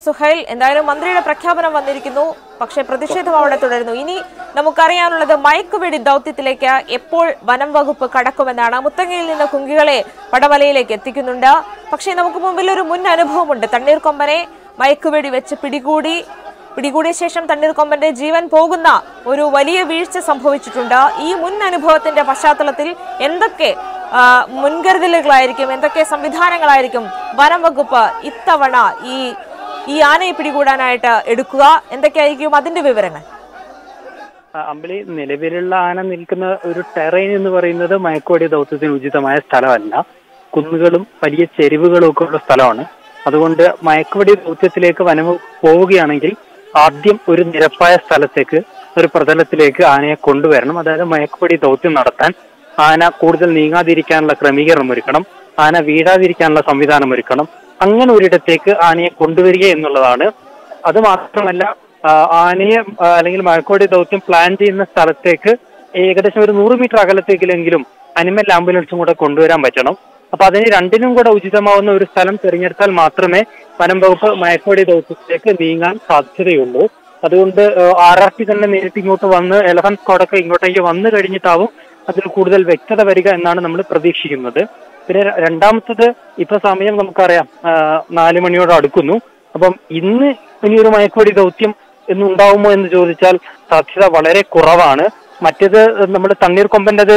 സുഹൈൽ, എന്തായാലും മന്ത്രിയുടെ പ്രഖ്യാപനം വന്നിരിക്കുന്നു. പക്ഷേ പ്രതിഷേധം അവിടെ തുടരുന്നു. ഇനി നമുക്കറിയാനുള്ളത് മയക്കുവെടി ദൗത്യത്തിലേക്ക് എപ്പോൾ വനം വകുപ്പ് കടക്കുമെന്നാണ്. മുത്തങ്ങയിൽ നിന്ന് കുങ്കികളെ പടമലയിലേക്ക് എത്തിക്കുന്നുണ്ട്. പക്ഷേ നമുക്ക് മുമ്പിൽ ഒരു മുൻ അനുഭവമുണ്ട്. തണ്ണീർക്കൊമ്പനെ മയക്കുവെടി വെച്ച് പിടികൂടിയ ശേഷം തണ്ണീർക്കൊമ്പന്റെ ജീവൻ പോകുന്ന ഒരു വലിയ വീഴ്ച സംഭവിച്ചിട്ടുണ്ട്. ഈ മുൻ അനുഭവത്തിന്റെ പശ്ചാത്തലത്തിൽ എന്തൊക്കെ മുൻകരുതലുകളായിരിക്കും, എന്തൊക്കെ സംവിധാനങ്ങളായിരിക്കും വനം വകുപ്പ് ഇത്തവണ ഈ ആനയെ പിടികൂടാനായിട്ട് എടുക്കുക? എന്തൊക്കെയായിരിക്കും അതിന്റെ വിവരങ്ങൾ? അമ്പിളി, നിലവിലുള്ള ആന നിൽക്കുന്ന ഒരു ടെറൈൻ എന്ന് പറയുന്നത് മയക്കുവെടി ദൗത്യത്തിന് ഉചിതമായ സ്ഥലമല്ല. കുന്നുകളും വലിയ ചെരിവുകളും ഒക്കെ ഉള്ള സ്ഥലമാണ്. അതുകൊണ്ട് മയക്കുവെടി ദൗത്യത്തിലേക്ക് വനം പോവുകയാണെങ്കിൽ ആദ്യം ഒരു നിരപ്പായ സ്ഥലത്തേക്ക്, ഒരു പ്രതലത്തിലേക്ക് ആനയെ കൊണ്ടുവരണം. അതായത് മയക്കുവെടി ദൗത്യം നടത്താൻ ആന കൂടുതൽ നീങ്ങാതിരിക്കാനുള്ള ക്രമീകരണം ഒരുക്കണം, ആന വീഴാതിരിക്കാനുള്ള സംവിധാനം ഒരുക്കണം. അങ്ങനെ ഒരിടത്തേക്ക് ആനയെ കൊണ്ടുവരിക എന്നുള്ളതാണ്. അത് മാത്രമല്ല, ആനയെ അല്ലെങ്കിൽ മയക്കുവെടി ദൗത്യം പ്ലാൻ ചെയ്യുന്ന സ്ഥലത്തേക്ക് ഏകദേശം ഒരു 100 മീറ്റർ അകലത്തേക്കിലെങ്കിലും അനിമൽ ആംബുലൻസും കൂടെ കൊണ്ടുവരാൻ പറ്റണം. അപ്പൊ അതിന് രണ്ടിനും കൂടെ ഉചിതമാവുന്ന ഒരു സ്ഥലം തിരഞ്ഞെടുത്താൽ മാത്രമേ വനം വകുപ്പ് മയക്കുവെടി ദൗത്യത്തിലേക്ക് നീങ്ങാൻ സാധ്യതയുള്ളൂ. അതുകൊണ്ട് RRT തന്നെ നേരിട്ട് ഇങ്ങോട്ട് വന്ന് എലഫന്റ് സ്ക്വാഡൊക്കെ ഇങ്ങോട്ടേക്ക് വന്നു കഴിഞ്ഞിട്ടാവും അതിൽ കൂടുതൽ വ്യക്തത വരിക എന്നാണ് നമ്മൾ പ്രതീക്ഷിക്കുന്നത്. പിന്നെ രണ്ടാമത്തത്, ഇപ്പൊ സമയം നമുക്കറിയാം 4 മണിയോട് അടുക്കുന്നു. അപ്പം ഇന്ന് ഇനിയൊരു മയക്കുവെടി ദൗത്യം ഉണ്ടാവുമോ എന്ന് ചോദിച്ചാൽ സാധ്യത വളരെ കുറവാണ്. മറ്റേത് നമ്മൾ തണ്ണീർക്കൊമ്പൻ്റെത്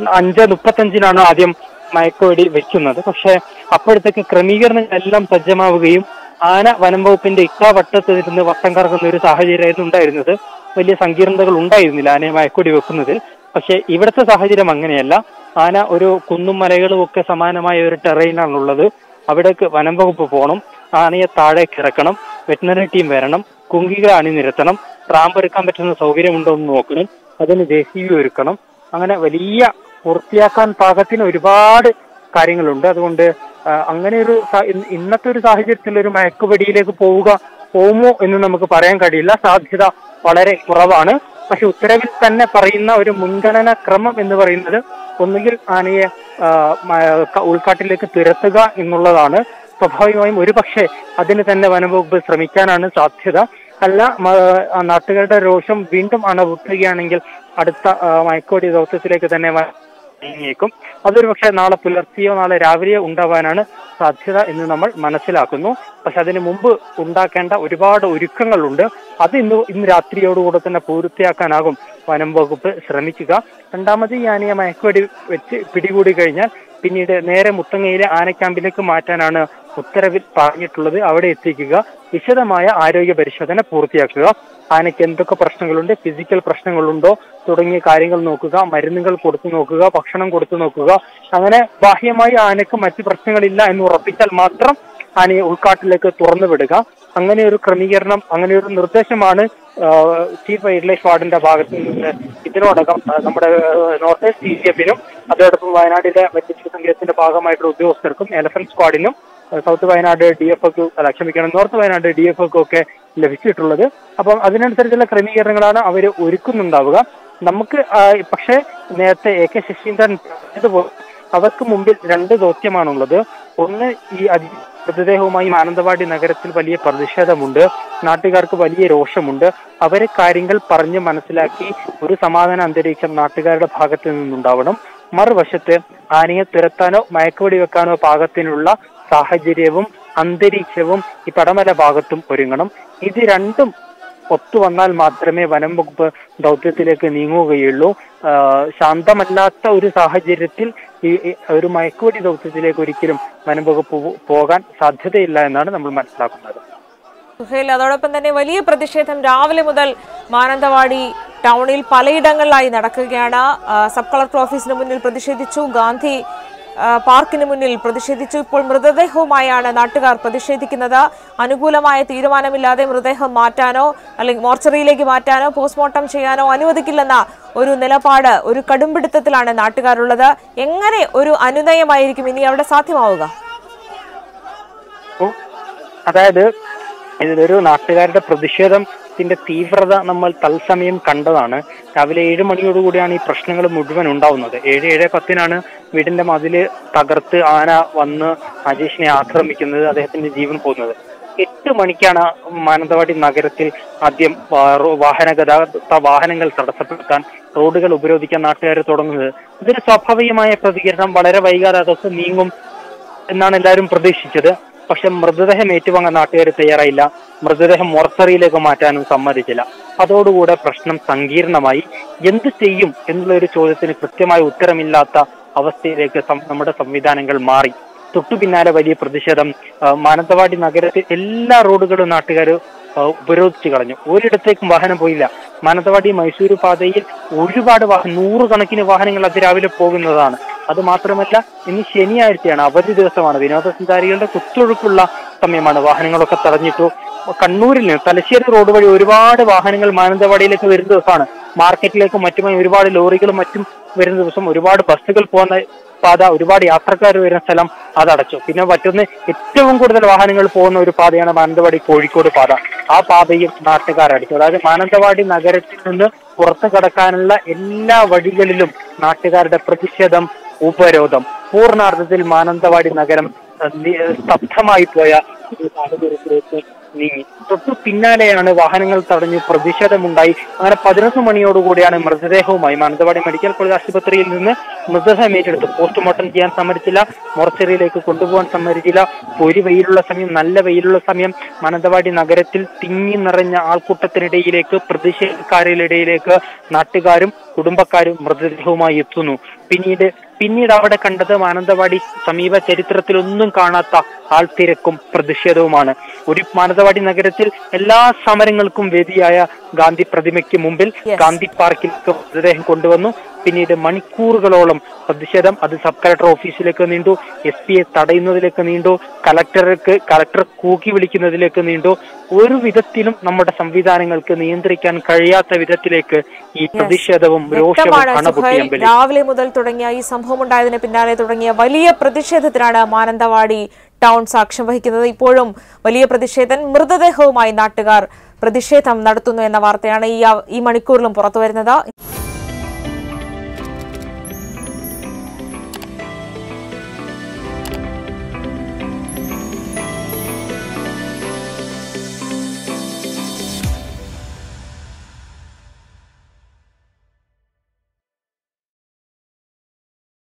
5:35 ആദ്യം മയക്കുവെടി വെക്കുന്നത്. പക്ഷെ അപ്പോഴത്തേക്ക് ക്രമീകരണങ്ങളെല്ലാം സജ്ജമാവുകയും ആന വനം വകുപ്പിന്റെ വട്ടത്തിരുന്ന് വട്ടം കറങ്ങുന്ന ഒരു സാഹചര്യമായിരുന്നു ഉണ്ടായിരുന്നത്. വലിയ സങ്കീർണതകൾ ഉണ്ടായിരുന്നില്ല ആനയെ മയക്കുവെടി വെക്കുന്നതിൽ. പക്ഷെ ഇവിടുത്തെ സാഹചര്യം അങ്ങനെയല്ല. ആന ഒരു കുന്നും മലകളും ഒക്കെ സമാനമായ ഒരു ടെറൈനാണുള്ളത്. അവിടേക്ക് വനം വകുപ്പ് പോകണം, ആനയെ താഴേക്ക് ഇറക്കണം, വെറ്റിനറി ടീം വരണം, കുങ്കികളെ അണിനിരത്തണം, റാമ്പ് എടുക്കാൻ പറ്റുന്ന സൗകര്യമുണ്ടോ എന്ന് നോക്കണം, അതിന് JCB ഒരുക്കണം. അങ്ങനെ വലിയ പൂർത്തിയാക്കാൻ പാകത്തിന് ഒരുപാട് കാര്യങ്ങളുണ്ട്. അതുകൊണ്ട് അങ്ങനെ ഒരു ഇന്നത്തെ ഒരു സാഹചര്യത്തിൽ ഒരു മയക്കുവെടിയിലേക്ക് പോകുമോ എന്ന് നമുക്ക് പറയാൻ കഴിയില്ല. സാധ്യത വളരെ കുറവാണ്. പക്ഷെ ഉത്തരവിൽ തന്നെ പറയുന്ന ഒരു മുൻഗണനാ ക്രമം എന്ന് പറയുന്നത് ഒന്നുകിൽ ആനയെ ഉൾക്കാട്ടിലേക്ക് തുരത്തുക എന്നുള്ളതാണ്. സ്വാഭാവികമായും ഒരു പക്ഷേ അതിന് തന്നെ വനംവകുപ്പ് ശ്രമിക്കാനാണ് സാധ്യത. അല്ല, നാട്ടുകാരുടെ രോഷം വീണ്ടും അണപൊട്ടുകയാണെങ്കിൽ അടുത്ത മയക്കുവെടി ദൗത്യത്തിലേക്ക് തന്നെ നീങ്ങിയേക്കും. അതൊരു പക്ഷേ നാളെ പുലർച്ചെയോ നാളെ രാവിലെയോ ഉണ്ടാവാനാണ് സാധ്യത എന്ന് നമ്മൾ മനസ്സിലാക്കുന്നു. പക്ഷെ അതിന് മുമ്പ് ഉണ്ടാക്കേണ്ട ഒരുപാട് ഒരുക്കങ്ങളുണ്ട്. അത് ഇന്ന് രാത്രിയോടുകൂടെ തന്നെ പൂർത്തിയാക്കാനാകും വനം വകുപ്പ് ശ്രമിക്കുക. രണ്ടാമത്, ഈ ആനയെ മയക്കുവെടി വെച്ച് പിടികൂടി കഴിഞ്ഞാൽ പിന്നീട് നേരെ മുത്തങ്ങയിലെ ആനക്യാമ്പിലേക്ക് മാറ്റാനാണ് ഉത്തരവിൽ പറഞ്ഞിട്ടുള്ളത്. അവിടെ എത്തിക്കുക, വിശദമായ ആരോഗ്യ പരിശോധന പൂർത്തിയാക്കുക, ആനയ്ക്ക് എന്തൊക്കെ പ്രശ്നങ്ങളുണ്ട്, ഫിസിക്കൽ പ്രശ്നങ്ങളുണ്ടോ തുടങ്ങിയ കാര്യങ്ങൾ നോക്കുക, മരുന്നുകൾ കൊടുത്തു നോക്കുക, ഭക്ഷണം കൊടുത്തു നോക്കുക. അങ്ങനെ ബാഹ്യമായി ആനയ്ക്ക് മറ്റു പ്രശ്നങ്ങളില്ല എന്ന് ഉറപ്പിച്ചാൽ മാത്രം ആനയെ ഉൾക്കാട്ടിലേക്ക് തുറന്നു വിടുക. അങ്ങനെ ഒരു ക്രമീകരണം, അങ്ങനെ ഒരു നിർദ്ദേശമാണ് ചീഫ് വൈൽഡ് ലൈഫ് വാർഡിന്റെ ഭാഗത്ത് നിന്ന് ഇതിനോടകം നമ്മുടെ നോർത്ത് ഈസ്റ്റ് CCF-നും അതോടൊപ്പം വയനാട്ടിലെ വന്യജീവി സംഘത്തിന്റെ ഭാഗമായിട്ടുള്ള ഉദ്യോഗസ്ഥർക്കും എലഫന്റ് സ്ക്വാഡിനും നോർത്ത് വയനാട് DFOക്കും ഒക്കെ ലഭിച്ചിട്ടുള്ളത്. അപ്പം അതിനനുസരിച്ചുള്ള ക്രമീകരണങ്ങളാണ് അവർ ഒരുക്കുന്നുണ്ടാവുക. നമുക്ക് പക്ഷേ നേരത്തെ AK ശശീന്ദ്രൻ പറഞ്ഞതുപോലെ അവർക്ക് മുമ്പിൽ 2 ദൗത്യമാണുള്ളത്. ഒന്ന്, ഈ മൃതദേഹവുമായി മാനന്തവാടി നഗരത്തിൽ വലിയ പ്രതിഷേധമുണ്ട്, നാട്ടുകാർക്ക് വലിയ രോഷമുണ്ട്. അവരെ കാര്യങ്ങൾ പറഞ്ഞ് മനസ്സിലാക്കി ഒരു സമാധാന അന്തരീക്ഷം നാട്ടുകാരുടെ ഭാഗത്ത് നിന്നുണ്ടാവണം. മറുവശത്ത് ആനയെ തുരത്താനോ മയക്കുവെടി വെക്കാനോ പാകത്തിനുള്ള സാഹചര്യവും അന്തരീക്ഷവും ഈ പടമല ഭാഗത്തും ഒരുങ്ങണം. ഇത് രണ്ടും ഒത്തുവന്നാൽ മാത്രമേ വനം വകുപ്പ് ദൗത്യത്തിലേക്ക് നീങ്ങുകയുള്ളൂ. ശാന്തമല്ലാത്ത ഒരു സാഹചര്യത്തിൽ ഈ ഒരു മയക്കുവെടി ദൗത്യത്തിലേക്ക് ഒരിക്കലും വനം വകുപ്പ് പോകാൻ സാധ്യതയില്ല എന്നാണ് നമ്മൾ മനസ്സിലാക്കുന്നത്. സുഹൈൽ, അതോടൊപ്പം തന്നെ വലിയ പ്രതിഷേധം രാവിലെ മുതൽ മാനന്തവാടി ടൗണിൽ പലയിടങ്ങളിലായി നടക്കുകയാണ്. സബ് കളക്ടർ ഓഫീസിന് മുന്നിൽ പ്രതിഷേധിച്ചു, ഗാന്ധി പാർക്കിന് മുന്നിൽ പ്രതിഷേധിച്ചു. ഇപ്പോൾ മൃതദേഹവുമായാണ് നാട്ടുകാർ പ്രതിഷേധിക്കുന്നത്. അനുകൂലമായ തീരുമാനമില്ലാതെ മൃതദേഹം മാറ്റാനോ അല്ലെങ്കിൽ മോർച്ചറിയിലേക്ക് മാറ്റാനോ പോസ്റ്റ്മോർട്ടം ചെയ്യാനോ അനുവദിക്കില്ലെന്ന ഒരു നിലപാട്, ഒരു കടുംപിടുത്തത്തിലാണ് നാട്ടുകാരുള്ളത്. എങ്ങനെ ഒരു അനുനയമായിരിക്കും ഇനി അവിടെ സാധ്യമാവുക? അതായത് ഇതൊരു നാട്ടുകാരുടെ പ്രതിഷേധത്തിന്റെ തീവ്രത നമ്മൾ തത്സമയം കണ്ടതാണ്. രാവിലെ 7 മണിയോടുകൂടിയാണ് ഈ പ്രശ്നങ്ങൾ മുഴുവൻ ഉണ്ടാവുന്നത്. 7:10 വീടിന്റെ മതില് തകർത്ത് ആന വന്ന് അജീഷിനെ ആക്രമിക്കുന്നത്, അദ്ദേഹത്തിന്റെ ജീവൻ പോകുന്നത്. 8 മണിക്കാണ് മാനന്തവാടി നഗരത്തിൽ ആദ്യം വാഹനങ്ങൾ തടസ്സപ്പെടുത്താൻ, റോഡുകൾ ഉപരോധിക്കാൻ നാട്ടുകാർ തുടങ്ങുന്നത്. ഇതൊരു സ്വാഭാവികമായ പ്രതികരണം. വളരെ വൈകാതെ അതൊക്കെ നീങ്ങും എന്നാണ് എല്ലാവരും പ്രതീക്ഷിച്ചത്. പക്ഷെ മൃതദേഹം ഏറ്റുവാങ്ങാൻ നാട്ടുകാർ തയ്യാറായില്ല. മൃതദേഹം മോർച്ചറിയിലേക്ക് മാറ്റാനും സമ്മതിച്ചില്ല. അതോടുകൂടെ പ്രശ്നം സങ്കീർണമായി. എന്ത് ചെയ്യും എന്നുള്ള ഒരു ചോദ്യത്തിന് കൃത്യമായ ഉത്തരമില്ലാത്ത അവസ്ഥയിലേക്ക് നമ്മുടെ സംവിധാനങ്ങൾ മാറി. തൊട്ടു പിന്നാലെ വലിയ പ്രതിഷേധം. മാനന്തവാടി നഗരത്തിൽ എല്ലാ റോഡുകളും നാട്ടുകാർ ഉപരോധിച്ചു കളഞ്ഞു. ഒരിടത്തേക്കും വാഹനം പോയില്ല. മാനന്തവാടി മൈസൂരു പാതയിൽ ഒരുപാട് നൂറുകണക്കിന് വാഹനങ്ങൾ അതിരാവിലെ പോകുന്നതാണ്. അത് മാത്രമല്ല, ഇന്ന് ശനിയാഴ്ചയാണ്, അവധി ദിവസമാണ്, വിനോദസഞ്ചാരികളുടെ കുത്തൊഴുക്കുള്ള സമയമാണ്. വാഹനങ്ങളൊക്കെ തടഞ്ഞിട്ടു. കണ്ണൂരിൽ നിന്ന് തലശ്ശേരി റോഡ് വഴി ഒരുപാട് വാഹനങ്ങൾ മാനന്തവാടിയിലേക്ക് വരുന്ന ദിവസമാണ്. മാർക്കറ്റിലേക്കും മറ്റുമായി ഒരുപാട് ലോറികളും മറ്റും വരുന്ന ദിവസം, ഒരുപാട് ബസ്സുകൾ പോകുന്ന പാത, ഒരുപാട് യാത്രക്കാർ വരുന്ന സ്ഥലം അതടച്ചു. പിന്നെ മറ്റൊന്ന്, ഏറ്റവും കൂടുതൽ വാഹനങ്ങൾ പോകുന്ന ഒരു പാതയാണ് മാനന്തവാടി കോഴിക്കോട് പാത. ആ പാതയും നാട്ടുകാരടിച്ചു. അതായത് മാനന്തവാടി നഗരത്തിൽ നിന്ന് പുറത്തു കടക്കാനുള്ള എല്ലാ വഴികളിലും നാട്ടുകാരുടെ പ്രതിഷേധം, ഉപരോധം. പൂർണ്ണാർത്ഥത്തിൽ മാനന്തവാടി നഗരം സ്തബ്ധമായി പോയ ഒരു സാഹചര്യത്തിലേക്ക് നീങ്ങി. തൊട്ടു പിന്നാലെയാണ് വാഹനങ്ങൾ തടഞ്ഞു പ്രതിഷേധമുണ്ടായി. അങ്ങനെ 11 മണിയോടുകൂടിയാണ് മൃതദേഹവുമായി മാനന്തവാടി മെഡിക്കൽ കോളേജ് ആശുപത്രിയിൽ നിന്ന് മൃതദേഹം ഏറ്റെടുത്തു. പോസ്റ്റ്മോർട്ടം ചെയ്യാൻ സമ്മതിച്ചില്ല, മോർച്ചറിയിലേക്ക് കൊണ്ടുപോകാൻ സമ്മതിച്ചില്ല. ഒരു വെയിലുള്ള സമയം, നല്ല വെയിലുള്ള സമയം, മാനന്തവാടി നഗരത്തിൽ തിങ്ങി നിറഞ്ഞ ആൾക്കൂട്ടത്തിനിടയിലേക്ക്, പ്രതിഷേധക്കാരിലിടയിലേക്ക് നാട്ടുകാരും കുടുംബക്കാരും മൃതദേഹവുമായി എത്തുന്നു. പിന്നീട് അവിടെ കണ്ടത് മാനന്തവാടി സമീപ ചരിത്രത്തിലൊന്നും കാണാത്ത ആൾത്തിരക്കും പ്രതിഷേധവുമാണ്. ഒരു മാനന്തവാടി നഗരത്തിൽ എല്ലാ സമരങ്ങൾക്കും വേദിയായ ഗാന്ധി പ്രതിമയ്ക്ക് മുമ്പിൽ ഗാന്ധി പാർക്കിലേക്ക് മൃതദേഹം കൊണ്ടുവന്നു. പിന്നീട് മണിക്കൂറുകളോളം പ്രതിഷേധം. അത് സബ് കളക്ടർ ഓഫീസിലേക്ക് നീണ്ടു, SP തടയുന്നതിലേക്ക് നീണ്ടു, കളക്ടർ കൂക്കി വിളിക്കുന്നതിലേക്ക് നീണ്ടു. ഒരു വിധത്തിലും നമ്മുടെ സംവിധാനങ്ങൾക്ക് നിയന്ത്രിക്കാൻ കഴിയാത്ത വിധത്തിലേക്ക് ഈ പ്രതിഷേധവും രോഷവും അണപൊട്ടിയമ്പലി. രാവിലെ മുതൽ തുടങ്ങിയ ഈ സംഭവം ഉണ്ടായതിന് പിന്നാലെ തുടങ്ങിയ വലിയ പ്രതിഷേധത്തിനാണ് മാനന്തവാടി ടൗൺ സാക്ഷ്യം വഹിക്കുന്നത്. ഇപ്പോഴും വലിയ പ്രതിഷേധം. മൃതദേഹവുമായി നാട്ടുകാർ പ്രതിഷേധം നടത്തുന്നു എന്ന വാർത്തയാണ് ഈ മണിക്കൂറിലും പുറത്തുവരുന്നത്.